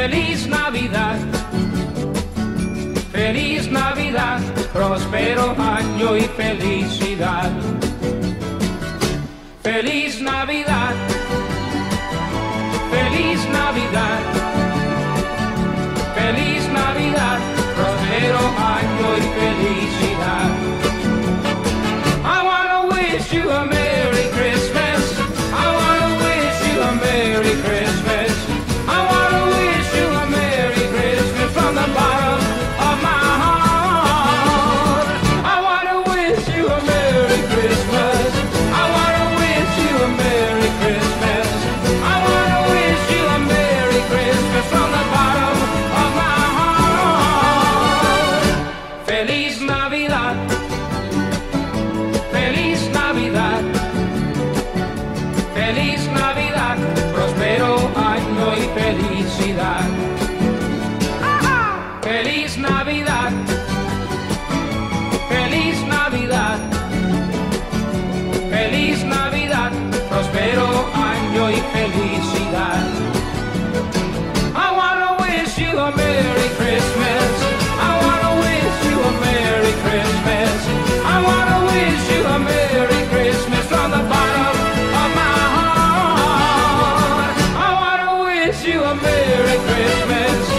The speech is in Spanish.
Feliz Navidad, feliz Navidad, próspero año y felicidad. Feliz Navidad, feliz Navidad, feliz Navidad, próspero año y felicidad. I wanna wish you a Merry Christmas. I wanna wish you a Merry Christmas. I wanna wish you a Merry Christmas from the bottom of my heart. I wanna wish you a Merry Christmas. I wanna wish you a Merry Christmas. I wanna wish you a Merry Christmas from the bottom of my heart. Feliz Navidad, feliz Navidad, feliz Navidad, próspero año y felicidad. Feliz Navidad, feliz Navidad, feliz Navidad, próspero año y felicidad. I wanna wish you a Merry Christmas. I wanna wish you a Merry Christmas. I wanna wish you a Merry Christmas from the bottom of my heart. I wanna wish you a Merry Christmas.